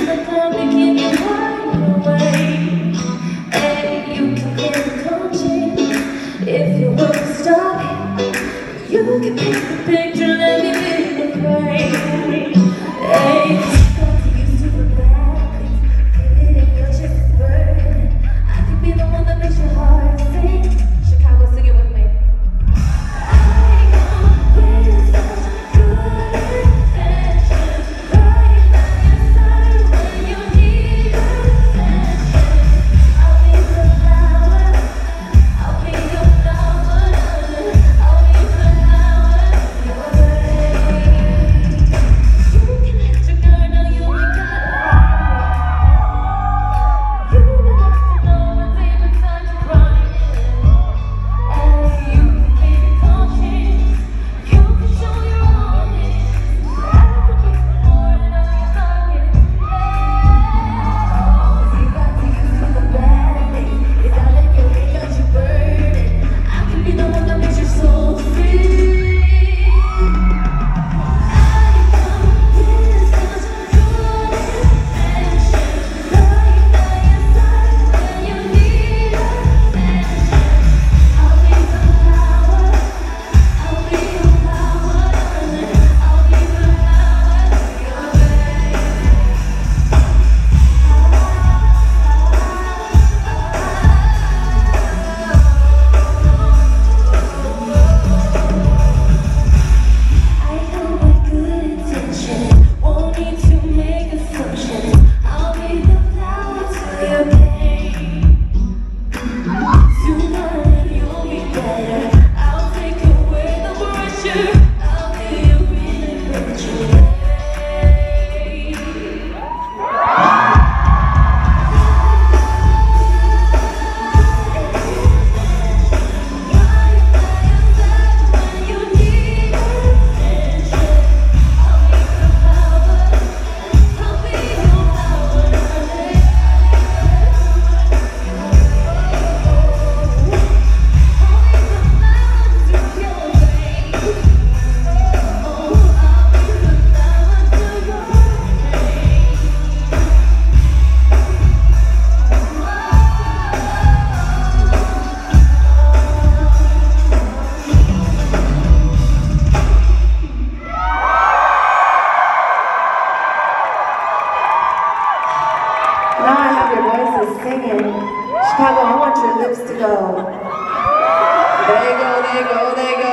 If you want to stop, you can paint the picture, let me be the frame. Hey, got to use super bad things, feel it in your chest burning. I could be the one that makes your heart sing. Chicago, sing it with me. I come with such good intentions, right by your side when you need attention. I'll be the flower, I'll be your flower, I'll be the flower, your rain. You can let your guard down, you ain't gotta fight. You don't have to know what's deep inside you crying. And you can keep it talking, you can show your own hands. I could be the Lord and all you're talking. You got to use the bad things, it's all in your head, got you burning. I can be the one that makes your soul free. I come with such good intentions, right by your side when you need attention. I'll be the flower, I'll be your flower, I'll be the flower, your rain. I come with good intentions, won't need to make assumptions. I'll be the flower to your pain. Sooner you'll be better. I'll take away the pressure. I'll be your really picture. When you need attention, I'll be the flower, I'll be your flower, Now I have your voices singing. Chicago, I want your lips to go. There you go, there you go, there you go.